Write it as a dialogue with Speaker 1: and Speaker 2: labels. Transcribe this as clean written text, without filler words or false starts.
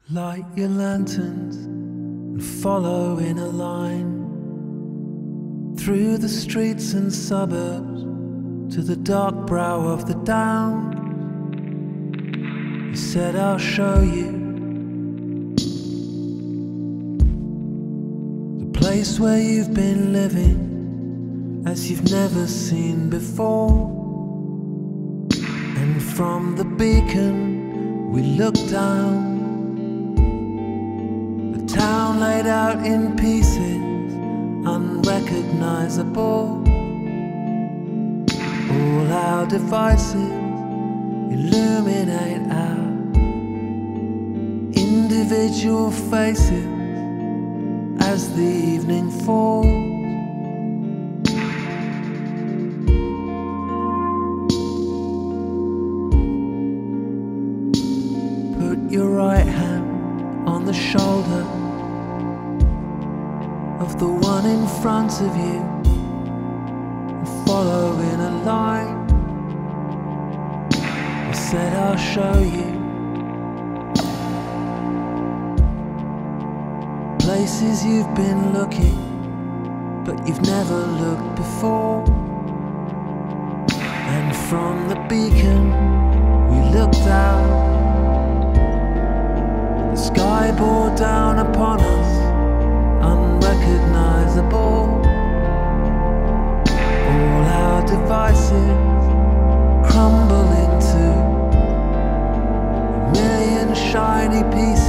Speaker 1: Light your lanterns and follow in a line through the streets and suburbs to the dark brow of the Downs. You said I'll show you the place where you've been living as you've never seen before. And from the beacon we look down, the town laid out in pieces, unrecognizable. All our devices illuminate our individual faces as the evening falls. Put your right hand on the shoulder of the one in front of you and follow in a line. I said I'll show you places you've been looking but you've never looked before. And from the beacon we looked out, the sky bore down upon us, unrecognizable. All our devices crumble into a million shiny pieces